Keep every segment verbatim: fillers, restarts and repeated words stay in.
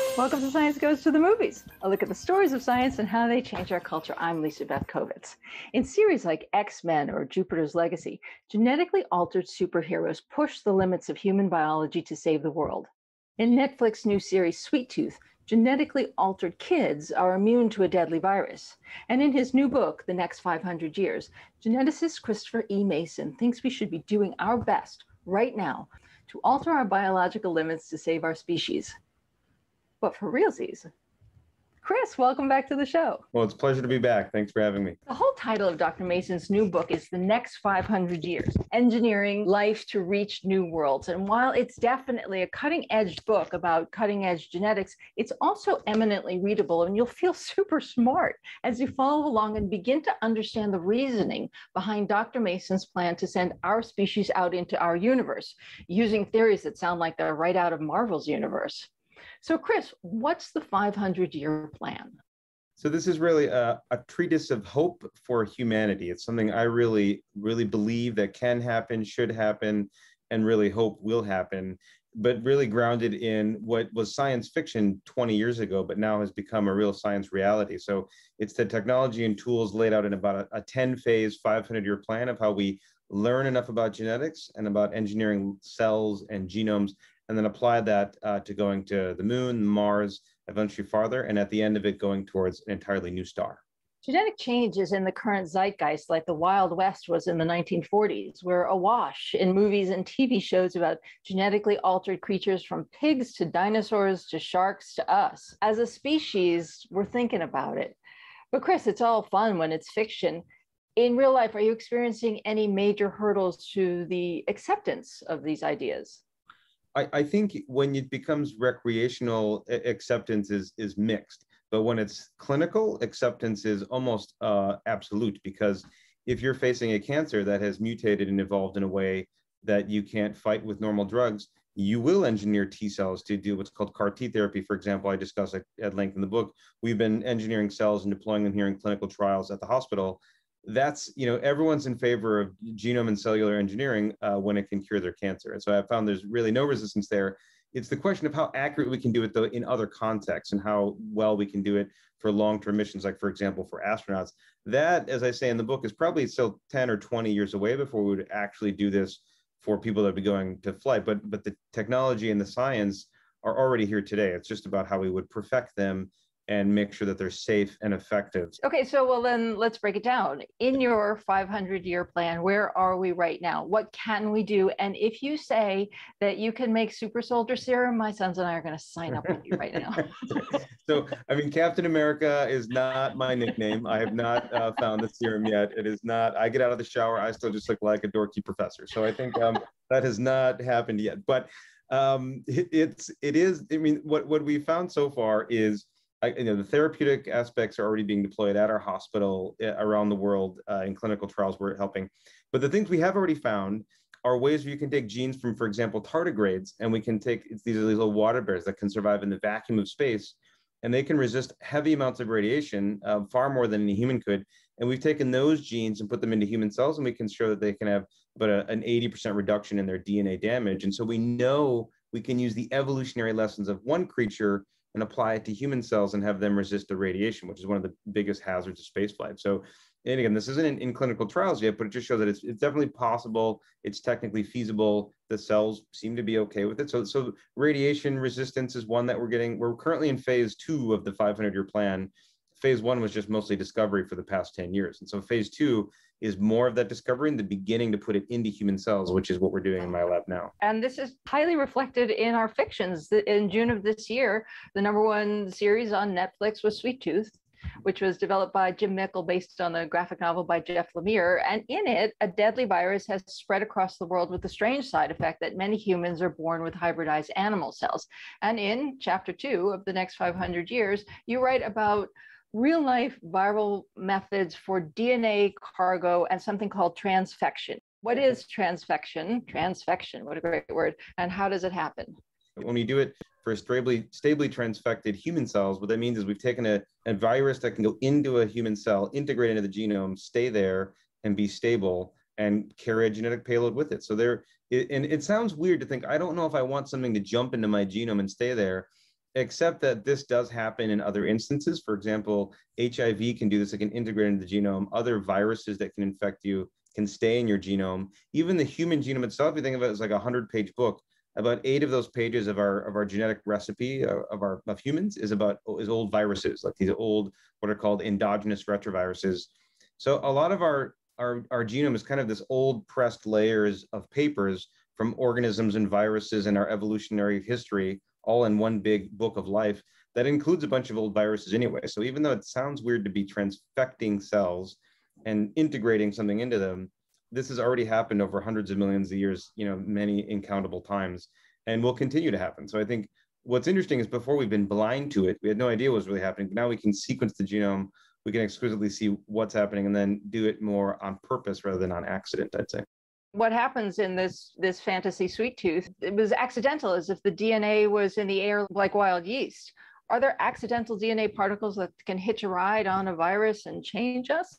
Welcome to Science Goes to the Movies, a look at the stories of science and how they change our culture. I'm Lisa Beth Kovetz. In series like X-Men or Jupiter's Legacy, genetically altered superheroes push the limits of human biology to save the world. In Netflix's new series Sweet Tooth, genetically altered kids are immune to a deadly virus. And in his new book, The Next five hundred Years, geneticist Christopher E. Mason thinks we should be doing our best right now to alter our biological limits to save our species. But for realsies. Chris, welcome back to the show. Well, it's a pleasure to be back. Thanks for having me. The whole title of Doctor Mason's new book is The Next five hundred Years, Engineering Life to Reach New Worlds. And while it's definitely a cutting-edge book about cutting-edge genetics, it's also eminently readable, and you'll feel super smart as you follow along and begin to understand the reasoning behind Doctor Mason's plan to send our species out into our universe, using theories that sound like they're right out of Marvel's universe. So, Chris, what's the five hundred year plan? So this is really a, a treatise of hope for humanity. It's something I really, really believe that can happen, should happen, and really hope will happen, but really grounded in what was science fiction twenty years ago, but now has become a real science reality. So it's the technology and tools laid out in about a ten-phase, five hundred year plan of how we learn enough about genetics and about engineering cells and genomes, and then apply that uh, to going to the moon, Mars, eventually farther, and at the end of it, going towards an entirely new star. Genetic change is in the current zeitgeist like the Wild West was in the nineteen forties. We're awash in movies and T V shows about genetically altered creatures from pigs to dinosaurs to sharks to us. As a species, we're thinking about it. But Chris, it's all fun when it's fiction. In real life, are you experiencing any major hurdles to the acceptance of these ideas? I, I think when it becomes recreational, acceptance is, is mixed. But when it's clinical, acceptance is almost uh, absolute, because if you're facing a cancer that has mutated and evolved in a way that you can't fight with normal drugs, you will engineer T cells to do what's called C A R T therapy. For example, I discuss it at length in the book. We've been engineering cells and deploying them here in clinical trials at the hospital. That's, you know, everyone's in favor of genome and cellular engineering uh, when it can cure their cancer. And so I found there's really no resistance there. It's the question of how accurate we can do it, though, in other contexts, and how well we can do it for long-term missions, like, for example, for astronauts. That, as I say in the book, is probably still ten or twenty years away before we would actually do this for people that would be going to flight. But, but the technology and the science are already here today. It's just about how we would perfect them and make sure that they're safe and effective. Okay, so well then let's break it down. In your five hundred year plan, where are we right now? What can we do? And if you say that you can make super soldier serum, my sons and I are going to sign up with you right now. So, I mean, Captain America is not my nickname. I have not uh, found the serum yet. It is not. I get out of the shower, I still just look like a dorky professor. So I think um, that has not happened yet. But um, it, it's, it is, I mean, what, what we found so far is, I, you know, the therapeutic aspects are already being deployed at our hospital uh, around the world uh, in clinical trials. We're helping. But the things we have already found are ways where you can take genes from, for example, tardigrades, and we can take, it's these are these little water bears that can survive in the vacuum of space, and they can resist heavy amounts of radiation, uh, far more than any human could. And we've taken those genes and put them into human cells, and we can show that they can have about a, an eighty percent reduction in their D N A damage. And so we know we can use the evolutionary lessons of one creature and apply it to human cells and have them resist the radiation, which is one of the biggest hazards of spaceflight. So, and again, this isn't in, in clinical trials yet, but it just shows that it's, it's definitely possible. It's technically feasible. The cells seem to be okay with it. So, so radiation resistance is one that we're getting. We're currently in phase two of the five hundred year plan. Phase one was just mostly discovery for the past ten years. And so phase two is more of that discovery and the beginning to put it into human cells, which is what we're doing in my lab now. And this is highly reflected in our fictions. In June of this year, the number one series on Netflix was Sweet Tooth, which was developed by Jim Mickle based on the graphic novel by Jeff Lemire. And in it, a deadly virus has spread across the world with the strange side effect that many humans are born with hybridized animal cells. And in chapter two of The Next five hundred Years, you write about real-life viral methods for D N A cargo and something called transfection. What is transfection? Transfection, what a great word. And how does it happen? When we do it for stably, stably transfected human cells, what that means is we've taken a, a virus that can go into a human cell, integrate into the genome, stay there, and be stable, and carry a genetic payload with it. So there, it, and it sounds weird to think, I don't know if I want something to jump into my genome and stay there. except that this does happen in other instances. For example, H I V can do this. It can integrate into the genome. Other viruses that can infect you can stay in your genome. Even the human genome itself, if you think of it as like a hundred-page book, about eight of those pages of our of our genetic recipe uh, of our of humans is about is old viruses, like these old what are called endogenous retroviruses. So a lot of our our our genome is kind of this old pressed layers of papers from organisms and viruses and our evolutionary history, all in one big book of life that includes a bunch of old viruses anyway. So even though it sounds weird to be transfecting cells and integrating something into them, this has already happened over hundreds of millions of years, you know, many incountable times, and will continue to happen. So I think what's interesting is before we've been blind to it, we had no idea what was really happening, but now we can sequence the genome, we can exquisitely see what's happening and then do it more on purpose rather than on accident, I'd say. What happens in this this fantasy sweet tooth, it was accidental, as if the D N A was in the air like wild yeast. Are there accidental D N A particles that can hitch a ride on a virus and change us?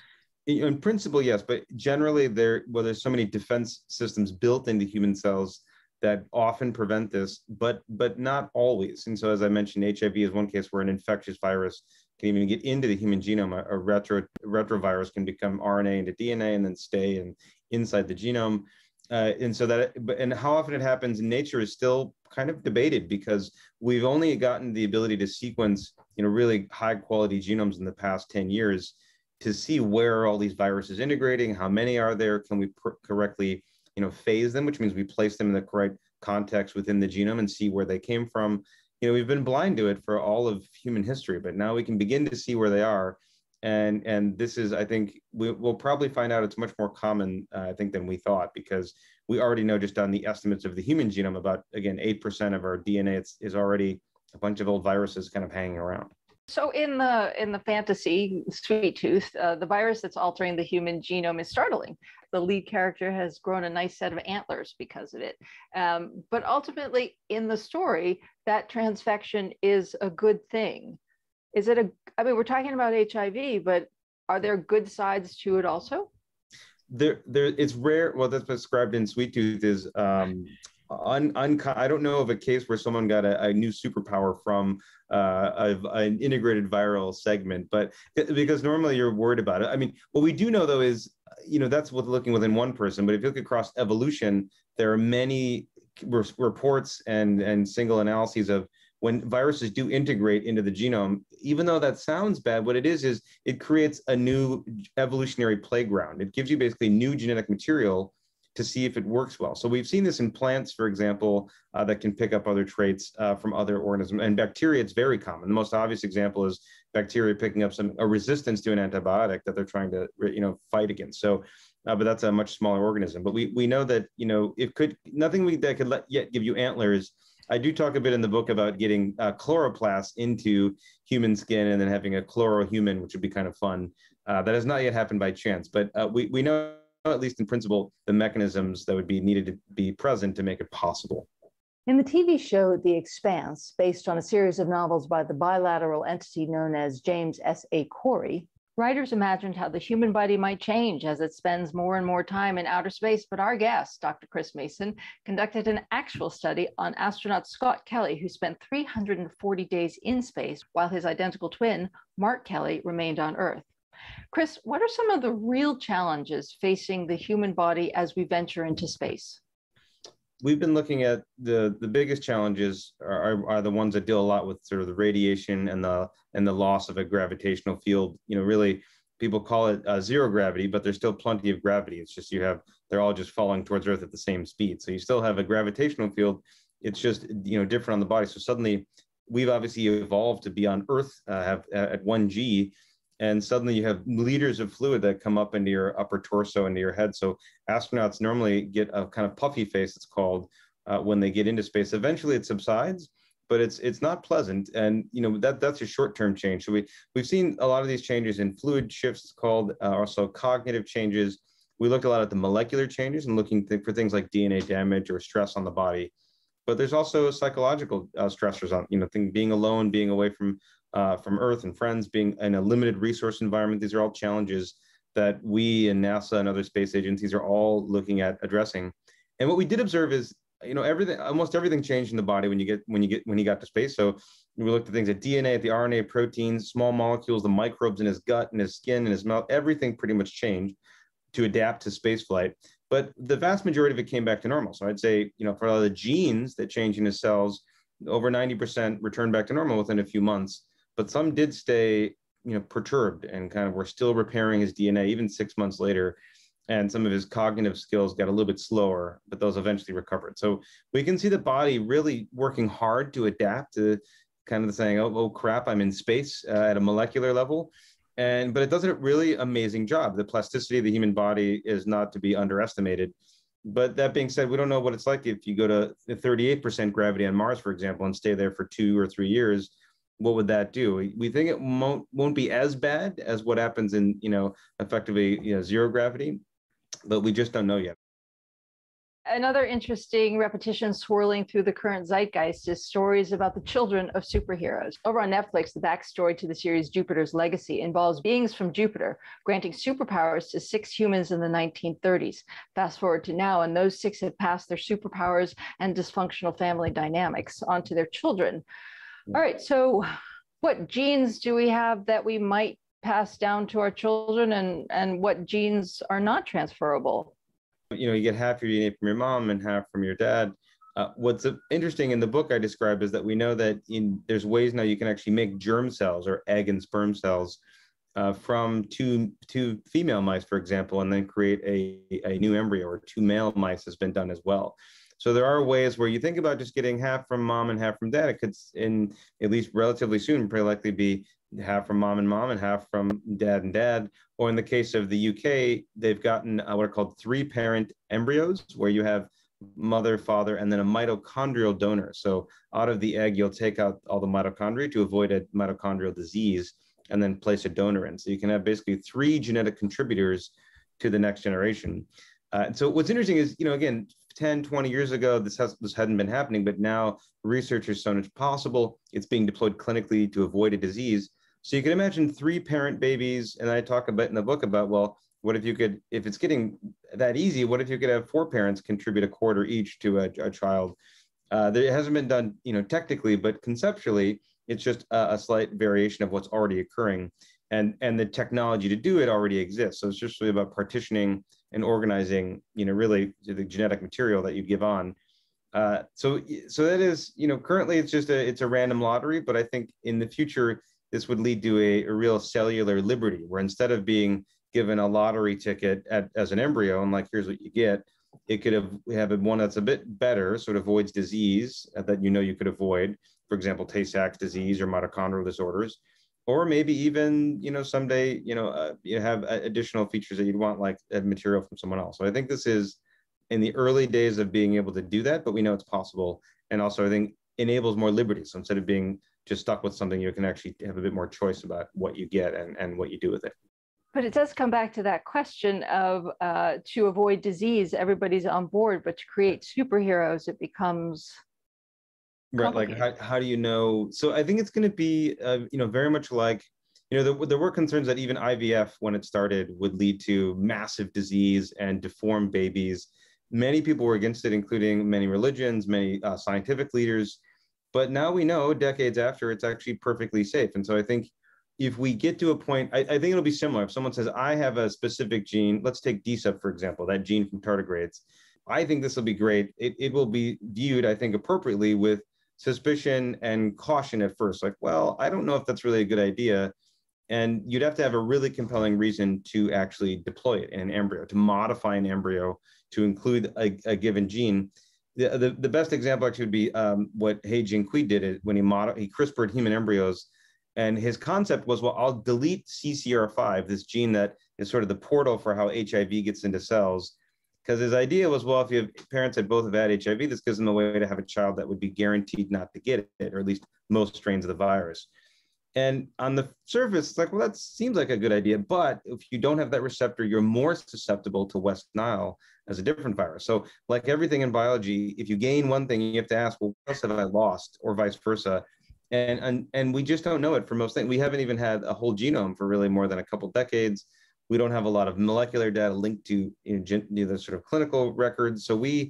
In principle, yes, but generally there, well, there's so many defense systems built into human cells that often prevent this, but but not always. And so, as I mentioned, H I V is one case where an infectious virus can even get into the human genome. A, a retro retrovirus can become R N A into D N A and then stay in, inside the genome. Uh, and so that, and how often it happens in nature is still kind of debated because we've only gotten the ability to sequence, you know, really high quality genomes in the past ten years to see where are all these viruses integrating, how many are there, can we correctly, you know, phase them, which means we place them in the correct context within the genome and see where they came from. You know, we've been blind to it for all of human history, but now we can begin to see where they are. And, and this is, I think, we, we'll probably find out it's much more common, uh, I think, than we thought, because we already know just on the estimates of the human genome, about, again, eight percent of our D N A is, is already a bunch of old viruses kind of hanging around. So in the in the fantasy sweet tooth, uh, the virus that's altering the human genome is startling. The lead character has grown a nice set of antlers because of it. Um, but ultimately, in the story, that transfection is a good thing. Is it a? I mean, we're talking about H I V, but are there good sides to it also? There, there. It's rare. Well, that's described in Sweet Tooth is. Um, Un, un, I don't know of a case where someone got a, a new superpower from uh, a, an integrated viral segment, but because normally you're worried about it. I mean, what we do know though is, you know, that's with looking within one person, but if you look across evolution, there are many re reports and, and single analyses of when viruses do integrate into the genome. Even though that sounds bad, what it is, is it creates a new evolutionary playground. It gives you basically new genetic material to see if it works well. So we've seen this in plants, for example, uh, that can pick up other traits uh, from other organisms. And bacteria, it's very common. The most obvious example is bacteria picking up some a resistance to an antibiotic that they're trying to, you know, fight against. So, uh, but that's a much smaller organism. But we we know that, you know, it could, nothing we, that could let, yet give you antlers. I do talk a bit in the book about getting uh, chloroplasts into human skin and then having a chlorohuman, which would be kind of fun. Uh, that has not yet happened by chance, but uh, we we know, at least in principle, the mechanisms that would be needed to be present to make it possible. In the T V show The Expanse, based on a series of novels by the bilateral entity known as James S A Corey, writers imagined how the human body might change as it spends more and more time in outer space. But our guest, Doctor Chris Mason, conducted an actual study on astronaut Scott Kelly, who spent three hundred forty days in space, while his identical twin, Mark Kelly, remained on Earth. Chris, what are some of the real challenges facing the human body as we venture into space? We've been looking at the the biggest challenges are, are, are the ones that deal a lot with sort of the radiation and the and the loss of a gravitational field. You know, really, people call it uh, zero gravity, but there's still plenty of gravity. It's just you have they're all just falling towards Earth at the same speed. So you still have a gravitational field. It's just, you know, different on the body. So suddenly, we've obviously evolved to be on Earth uh, have at one G. And suddenly you have liters of fluid that come up into your upper torso, into your head. So astronauts normally get a kind of puffy face, it's called, uh, when they get into space. Eventually it subsides, but it's it's not pleasant. And you know that that's a short-term change. So we, we've seen a lot of these changes in fluid shifts, it's called, uh, also cognitive changes. We looked a lot at the molecular changes and looking th for things like D N A damage or stress on the body. But there's also psychological uh, stressors on, you know, thing, being alone, being away from Uh, from Earth and friends, being in a limited resource environment. These are all challenges that we and NASA and other space agencies are all looking at addressing. And what we did observe is you know, everything, almost everything changed in the body when you get, when you get, when he got to space. So we looked at things at D N A, at the R N A, proteins, small molecules, the microbes in his gut and his skin and his mouth, everything pretty much changed to adapt to space flight. But the vast majority of it came back to normal. So I'd say, you know, for all the genes that change in his cells, over ninety percent returned back to normal within a few months. But some did stay, you know, perturbed and kind of were still repairing his D N A even six months later. And some of his cognitive skills got a little bit slower, but those eventually recovered. So we can see the body really working hard to adapt to kind of the saying, oh, oh crap, I'm in space uh, at a molecular level. And, but it does a really amazing job. The plasticity of the human body is not to be underestimated. But that being said, we don't know what it's like if you go to thirty-eight percent gravity on Mars, for example, and stay there for two or three years. What would that do? We think it won't, won't be as bad as what happens in, you know, effectively, you know, zero gravity, but we just don't know yet. Another interesting repetition swirling through the current zeitgeist is stories about the children of superheroes. Over on Netflix, the backstory to the series Jupiter's Legacy involves beings from Jupiter granting superpowers to six humans in the nineteen thirties. Fast forward to now, and those six have passed their superpowers and dysfunctional family dynamics onto their children. All right, so what genes do we have that we might pass down to our children, and, and what genes are not transferable? You know, you get half your D N A from your mom and half from your dad. Uh, what's interesting in the book I describe is that we know that in there's ways now you can actually make germ cells or egg and sperm cells uh, from two, two female mice, for example, and then create a, a new embryo, or two male mice has been done as well. So there are ways where you think about just getting half from mom and half from dad. It could, in at least relatively soon, pretty likely be half from mom and mom and half from dad and dad. Or in the case of the U K, they've gotten uh, what are called three parent embryos, where you have mother, father, and then a mitochondrial donor. So out of the egg, you'll take out all the mitochondria to avoid a mitochondrial disease and then place a donor in. So you can have basically three genetic contributors to the next generation. Uh, and so what's interesting is, you know, again, ten, twenty years ago, this, has, this hadn't been happening, but now researchers shown it's possible. It's being deployed clinically to avoid a disease. So you can imagine three parent babies, and I talk a bit in the book about, well, what if you could, if it's getting that easy, what if you could have four parents contribute a quarter each to a, a child? Uh, there, it hasn't been done, you know, technically, but conceptually, it's just a, a slight variation of what's already occurring. And, and the technology to do it already exists. So it's just really about partitioning and organizing, you know, really the genetic material that you give on. Uh, so, so that is, you know, currently it's just a, it's a random lottery, but I think in the future, this would lead to a, a real cellular liberty, where instead of being given a lottery ticket at, as an embryo, and like, here's what you get, it could have, we have one that's a bit better, sort of avoids disease that you know you could avoid, for example, Tay-Sachs disease or mitochondrial disorders, or maybe even, you know, someday, you know, uh, you have additional features that you'd want, like a material from someone else. So I think this is in the early days of being able to do that, but we know it's possible. And also I think enables more liberty. So instead of being just stuck with something, you can actually have a bit more choice about what you get and, and what you do with it. But it does come back to that question of uh, to avoid disease, everybody's on board, but to create superheroes, it becomes right. Like how, how do you know? So I think it's going to be, uh, you know, very much like, you know, there, there were concerns that even I V F, when it started, would lead to massive disease and deformed babies. Many people were against it, including many religions, many uh, scientific leaders. But now we know, decades after, it's actually perfectly safe. And so I think if we get to a point, I, I think it'll be similar. If someone says, I have a specific gene, let's take D S E P, for example, that gene from tardigrades. I think this will be great. It, it will be viewed, I think, appropriately with suspicion and caution at first. Like, well, I don't know if that's really a good idea. And you'd have to have a really compelling reason to actually deploy it in an embryo, to modify an embryo to include a, a given gene. The, the, the best example actually would be um, what He Jiankui did when he, mod he CRISPRed human embryos. And his concept was, well, I'll delete C C R five, this gene that is sort of the portal for how H I V gets into cells. Because his idea was, well, if you have parents that both have had H I V, this gives them a way to have a child that would be guaranteed not to get it, or at least most strains of the virus. And on the surface, it's like, well, that seems like a good idea. But if you don't have that receptor, you're more susceptible to West Nile as a different virus. So like everything in biology, if you gain one thing, you have to ask, well, what else have I lost, or vice versa? And, and, and we just don't know it for most things. We haven't even had a whole genome for really more than a couple decades. We don't have a lot of molecular data linked to, you know, gen, you know, the sort of clinical records. So we,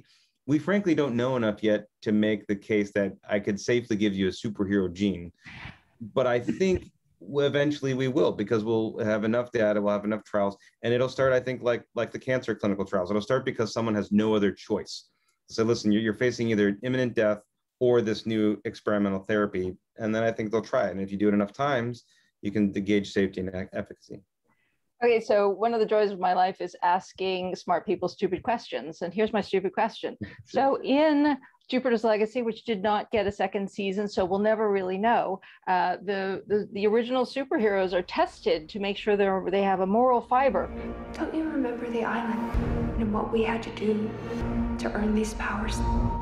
we frankly don't know enough yet to make the case that I could safely give you a superhero gene. But I think eventually we will, because we'll have enough data, we'll have enough trials, and it'll start, I think, like like the cancer clinical trials. It'll start because someone has no other choice. So listen, you're, you're facing either imminent death or this new experimental therapy, and then I think they'll try it. And if you do it enough times, you can gauge safety and efficacy. Okay, so one of the joys of my life is asking smart people stupid questions. And here's my stupid question. So in Jupiter's Legacy, which did not get a second season, so we'll never really know, uh, the, the, the original superheroes are tested to make sure they're, they have a moral fiber. Don't you remember the island and what we had to do to earn these powers?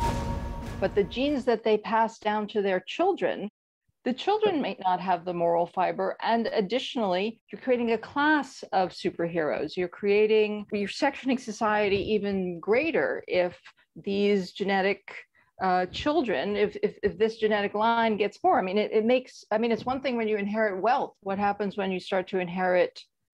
But the genes that they pass down to their children, the children may not have the moral fiber. And additionally, you're creating a class of superheroes. You're creating, you're sectioning society even greater if these genetic uh, children, if, if, if this genetic line gets more. I mean, it, it makes, I mean, it's one thing when you inherit wealth. What happens when you start to inherit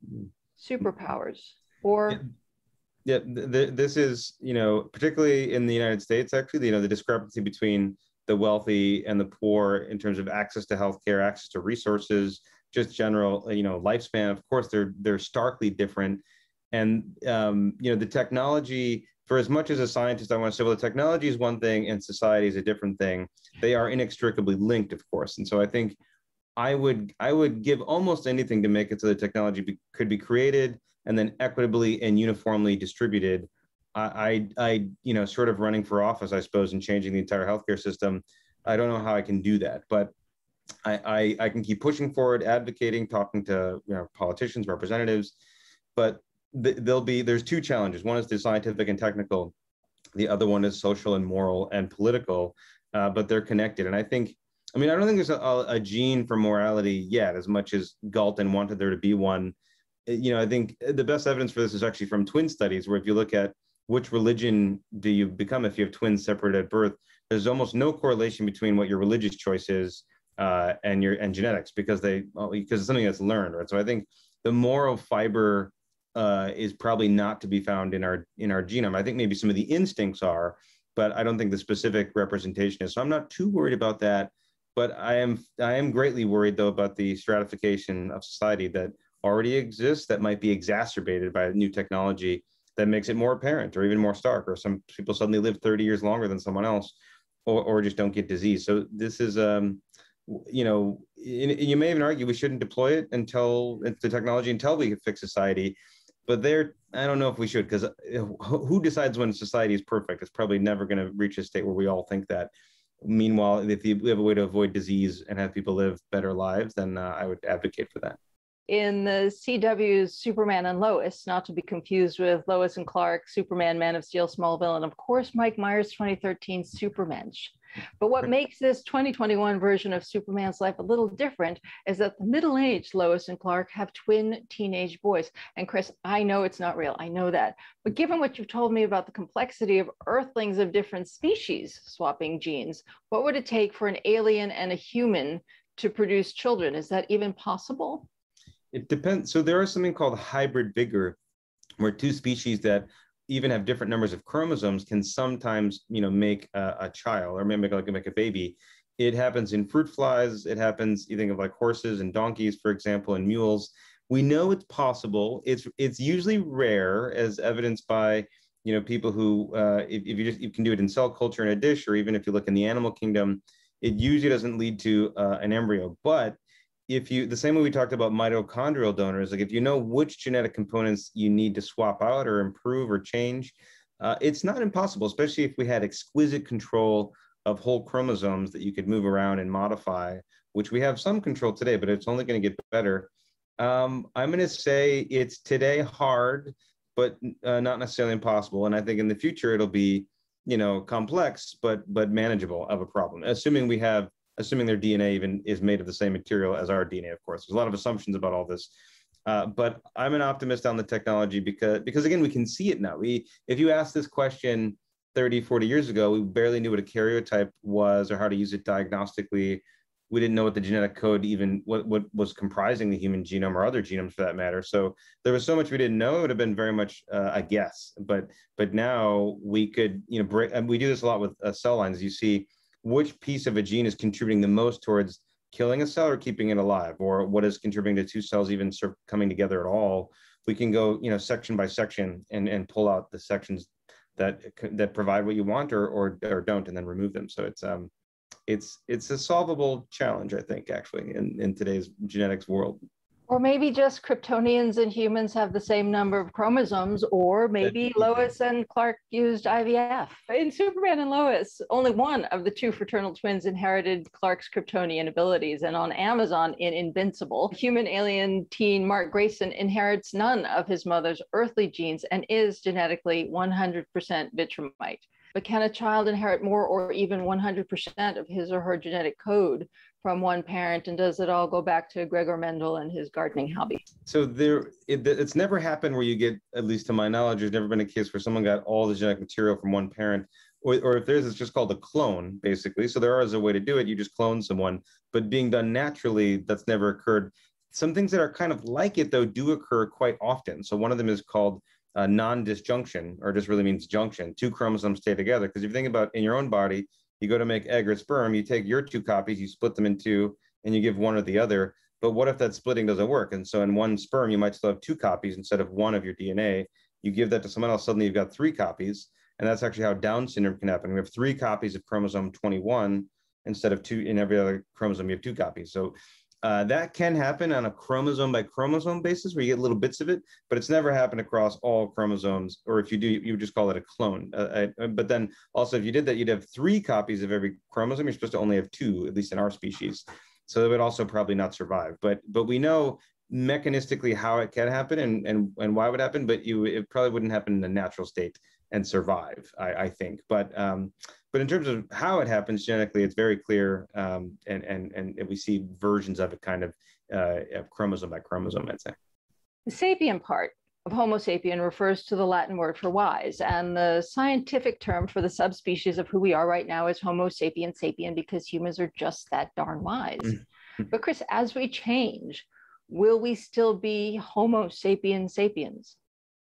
superpowers? Or... Yeah, th this is, you know, particularly in the United States, actually, you know, the discrepancy between the wealthy and the poor in terms of access to healthcare, access to resources, just general, you know, lifespan. Of course, they're they're starkly different. And um, you know, the technology, for as much as a scientist, I want to say, well, the technology is one thing and society is a different thing. They are inextricably linked, of course. And so I think I would I would give almost anything to make it so the technology be, could be created and then equitably and uniformly distributed. I, I, I, you know, sort of running for office, I suppose, and changing the entire healthcare system. I don't know how I can do that, but I, I, I can keep pushing forward, advocating, talking to, you know, politicians, representatives. But th there'll be there's two challenges. One is the scientific and technical. The other one is social and moral and political. Uh, but they're connected. And I think, I mean, I don't think there's a, a gene for morality yet, as much as Galton wanted there to be one. You know, I think the best evidence for this is actually from twin studies, where if you look at which religion do you become if you have twins separated at birth, there's almost no correlation between what your religious choice is uh, and your and genetics, because they well, because it's something that's learned, right? So I think the moral fiber uh, is probably not to be found in our in our genome. I think maybe some of the instincts are, but I don't think the specific representation is. So I'm not too worried about that. But I am I am greatly worried though about the stratification of society that already exists, that might be exacerbated by new technology that makes it more apparent or even more stark, or some people suddenly live thirty years longer than someone else, or, or just don't get disease. So this is, um, you know, you may even argue we shouldn't deploy it until the technology until we fix society. But there, I don't know if we should, because who decides when society is perfect? It's probably never going to reach a state where we all think that. Meanwhile, if we have a way to avoid disease and have people live better lives, then uh, I would advocate for that. In the C W's Superman and Lois, not to be confused with Lois and Clark, Superman, Man of Steel, Smallville, and of course, Mike Myers' twenty thirteen Supermensch. But what makes this twenty twenty-one version of Superman's life a little different is that the middle-aged Lois and Clark have twin teenage boys. And Chris, I know it's not real, I know that. But given what you've told me about the complexity of Earthlings of different species swapping genes, what would it take for an alien and a human to produce children? Is that even possible? It depends. So there is something called hybrid vigor, where two species that even have different numbers of chromosomes can sometimes, you know, make a, a child, or maybe like make a baby. It happens in fruit flies. It happens, you think of like horses and donkeys, for example, and mules. We know it's possible. It's it's usually rare, as evidenced by, you know, people who, uh, if, if you just you can do it in cell culture in a dish, or even if you look in the animal kingdom, it usually doesn't lead to uh, an embryo. But if you, the same way we talked about mitochondrial donors, like if you know which genetic components you need to swap out or improve or change, uh, it's not impossible, especially if we had exquisite control of whole chromosomes that you could move around and modify, which we have some control today, but it's only going to get better. Um, I'm going to say it's today hard, but uh, not necessarily impossible. And I think in the future, it'll be, you know, complex, but but manageable of a problem, assuming we have assuming their D N A even is made of the same material as our D N A, of course. There's a lot of assumptions about all this. Uh, but I'm an optimist on the technology because, because again, we can see it now. We, if you ask this question thirty, forty years ago, we barely knew what a karyotype was or how to use it diagnostically. we didn't know what the genetic code even, what, what was comprising the human genome or other genomes for that matter. So there was so much we didn't know. It would have been very much uh, a guess. But but now we could, you know, break, and we do this a lot with uh, cell lines. You see which piece of a gene is contributing the most towards killing a cell or keeping it alive, or what is contributing to two cells even sort of coming together at all. We can go, you know, section by section and, and pull out the sections that that provide what you want or, or or don't, and then remove them. So it's um it's it's a solvable challenge, I think, actually, in, in today's genetics world. Or maybe just Kryptonians and humans have the same number of chromosomes, or maybe Lois and Clark used I V F. In Superman and Lois, only one of the two fraternal twins inherited Clark's Kryptonian abilities. And on Amazon, in Invincible, human alien teen Mark Grayson inherits none of his mother's earthly genes and is genetically one hundred percent Vitramite. But can a child inherit more or even one hundred percent of his or her genetic code from one parent? And does it all go back to Gregor Mendel and his gardening hobby? So there, it, it's never happened where you get, at least to my knowledge, there's never been a case where someone got all the genetic material from one parent, or, or if there's, it's just called a clone, basically. So there is a way to do it. You just clone someone, but being done naturally, that's never occurred. Some things that are kind of like it, though, do occur quite often. So one of them is called uh, non-disjunction, or just really means junction. Two chromosomes stay together. Because if you think about in your own body, you go to make egg or sperm, you take your two copies, you split them in two, and you give one or the other. But what if that splitting doesn't work? And so in one sperm, you might still have two copies instead of one of your D N A. You give that to someone else, suddenly you've got three copies. And that's actually how Down syndrome can happen. We have three copies of chromosome twenty-one instead of two. In every other chromosome, you have two copies. So uh, that can happen on a chromosome by chromosome basis where you get little bits of it, but it's never happened across all chromosomes. Or if you do, you would just call it a clone. Uh, I, but then also if you did that, you'd have three copies of every chromosome. You're supposed to only have two, at least in our species. So it would also probably not survive. But but we know mechanistically how it can happen and, and, and why it would happen, but you it probably wouldn't happen in a natural state and survive, I, I think. But um, but in terms of how it happens genetically, it's very clear, um, and, and, and we see versions of it kind of uh, chromosome by chromosome, I'd say. The sapien part of Homo sapien refers to the Latin word for wise, and the scientific term for the subspecies of who we are right now is Homo sapien sapien, because humans are just that darn wise. Mm-hmm. But Chris, as we change, will we still be Homo sapien sapiens?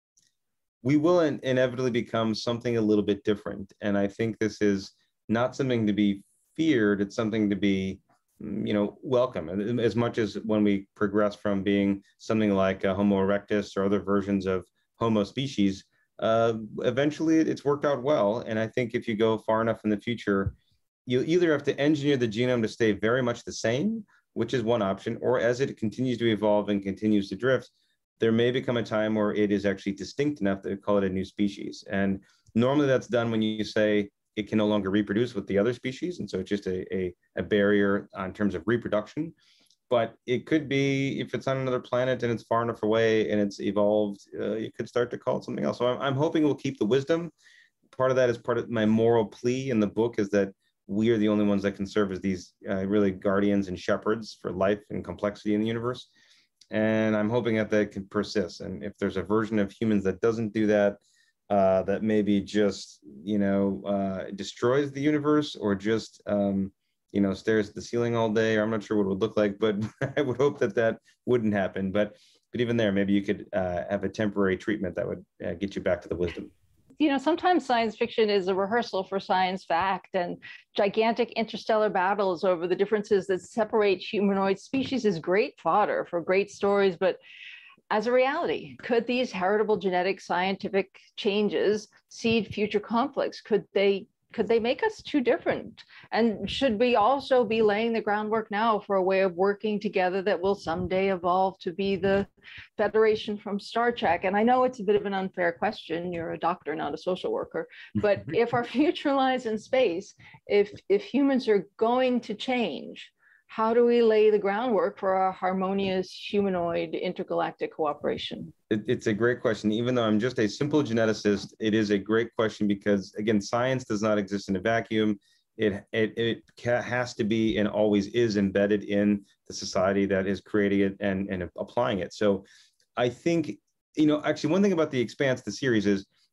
We will in inevitably become something a little bit different. And I think this is not something to be feared. It's something to be, you know, welcome. As much as when we progress from being something like a Homo erectus or other versions of Homo species, uh, eventually it's worked out well. And I think if you go far enough in the future, you either have to engineer the genome to stay very much the same, which is one option, or as it continues to evolve and continues to drift, there may become a time where it is actually distinct enough to call it a new species. And normally that's done when you say it can no longer reproduce with the other species. And so it's just a, a, a barrier in terms of reproduction. But it could be, if it's on another planet and it's far enough away and it's evolved, uh, you could start to call it something else. So I'm, I'm hoping it will keep the wisdom. Part of that is part of my moral plea in the book, is that we are the only ones that can serve as these uh, really guardians and shepherds for life and complexity in the universe. And I'm hoping that that can persist. And if there's a version of humans that doesn't do that, uh, that maybe just, you know, uh, destroys the universe, or just, um, you know, stares at the ceiling all day, or I'm not sure what it would look like, but I would hope that that wouldn't happen. But, but even there, maybe you could uh, have a temporary treatment that would uh, get you back to the wisdom. You know, sometimes science fiction is a rehearsal for science fact, and gigantic interstellar battles over the differences that separate humanoid species is great fodder for great stories. But as a reality, could these heritable genetic scientific changes seed future conflicts? Could they could they make us too different? And should we also be laying the groundwork now for a way of working together that will someday evolve to be the Federation from Star Trek? And I know it's a bit of an unfair question. You're a doctor, not a social worker. But if our future lies in space, if if humans are going to change, how do we lay the groundwork for a harmonious humanoid intergalactic cooperation? It, it's a great question. Even though I'm just a simple geneticist, it is a great question because, again, science does not exist in a vacuum. It, it, it ca- has to be and always is embedded in the society that is creating it and, and applying it. So I think, you know, actually one thing about The Expanse, the series, is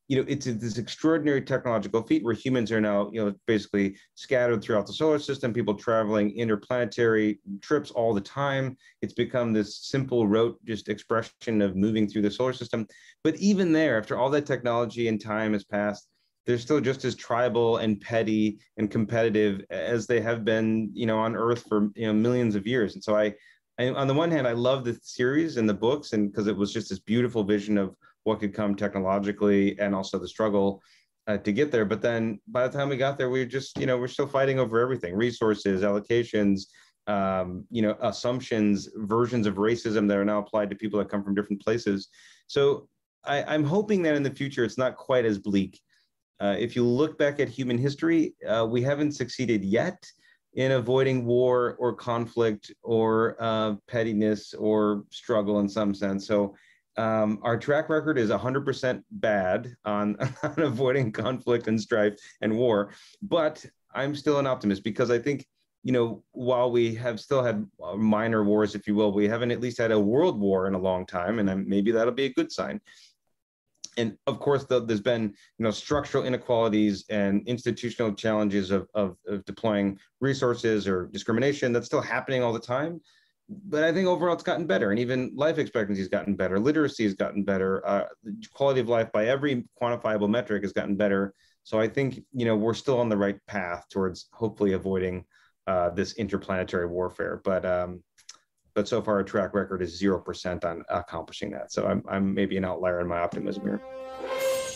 you know, it's this extraordinary technological feat where humans are now, you know, basically scattered throughout the solar system, people traveling interplanetary trips all the time. It's become this simple rote just expression of moving through the solar system. But even there, after all that technology and time has passed, they're still just as tribal and petty and competitive as they have been, you know, on Earth for, you know, millions of years. And so I, I on the one hand, I love the series and the books, and because it was just this beautiful vision of what could come technologically and also the struggle uh, to get there. But then by the time we got there, we were just, you know, we're still fighting over everything: resources, allocations, um, you know, assumptions, versions of racism that are now applied to people that come from different places. So I, I'm hoping that in the future, it's not quite as bleak. Uh, if you look back at human history, uh, we haven't succeeded yet in avoiding war or conflict or uh, pettiness or struggle in some sense. So um, our track record is one hundred percent bad on, on avoiding conflict and strife and war. But I'm still an optimist because I think, you know, while we have still had minor wars, if you will, we haven't at least had a world war in a long time. And maybe that'll be a good sign. And of course, the, there's been, you know, structural inequalities and institutional challenges of, of, of deploying resources or discrimination that's still happening all the time. But I think overall it's gotten better, and even life expectancy has gotten better. Literacy has gotten better. Uh, the quality of life by every quantifiable metric has gotten better. So I think, you know, we're still on the right path towards hopefully avoiding uh, this interplanetary warfare. But um, but so far our track record is zero percent on accomplishing that. So I'm, I'm maybe an outlier in my optimism here.